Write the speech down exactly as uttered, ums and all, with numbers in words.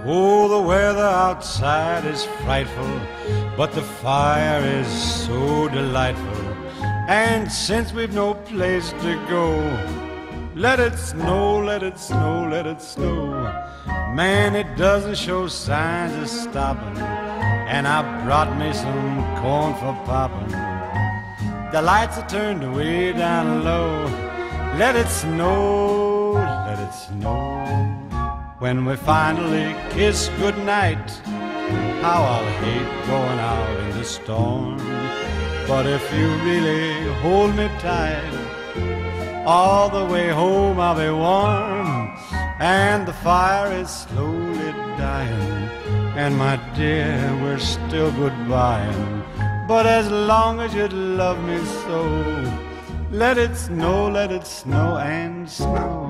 Oh, the weather outside is frightful, but the fire is so delightful. And since we've no place to go, let it snow, let it snow, let it snow. Man, it doesn't show signs of stopping, and I brought me some corn for popping. The lights are turned way down low. Let it snow, let it snow. When we finally kiss goodnight, how I'll hate going out in the storm. But if you really hold me tight, all the way home I'll be warm. And the fire is slowly dying, and my dear, we're still goodbying. But as long as you love me so, let it snow, let it snow and snow.